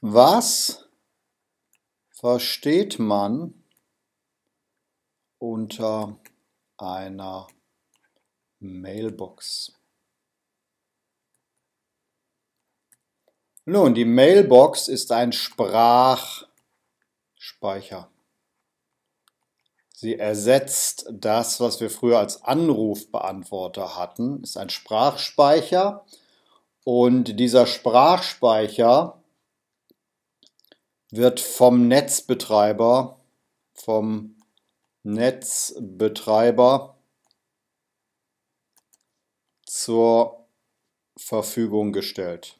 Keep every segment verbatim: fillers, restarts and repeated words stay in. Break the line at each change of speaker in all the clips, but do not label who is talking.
Was versteht man unter einer Mailbox? Nun, die Mailbox ist ein Sprachspeicher. Sie ersetzt das, was wir früher als Anrufbeantworter hatten, ist ein Sprachspeicher. Und dieser Sprachspeicher wird vom Netzbetreiber, vom Netzbetreiber zur Verfügung gestellt.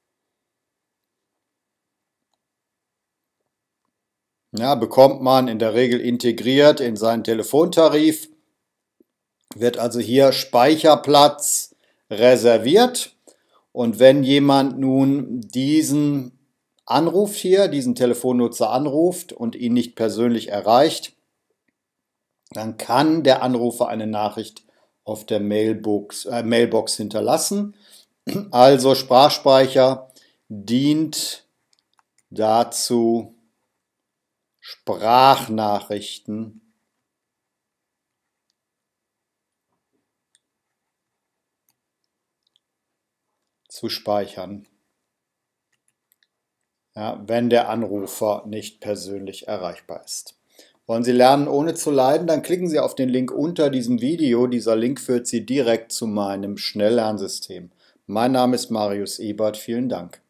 Ja, bekommt man in der Regel integriert in seinen Telefontarif, wird also hier Speicherplatz reserviert. Und wenn jemand nun diesen anruft hier, diesen Telefonnutzer anruft und ihn nicht persönlich erreicht, dann kann der Anrufer eine Nachricht auf der Mailbox, äh, Mailbox hinterlassen. Also Sprachspeicher dient dazu, Sprachnachrichten zu speichern, ja, wenn der Anrufer nicht persönlich erreichbar ist. Wollen Sie lernen, ohne zu leiden? Dann klicken Sie auf den Link unter diesem Video. Dieser Link führt Sie direkt zu meinem Schnelllernsystem. Mein Name ist Marius Ebert. Vielen Dank.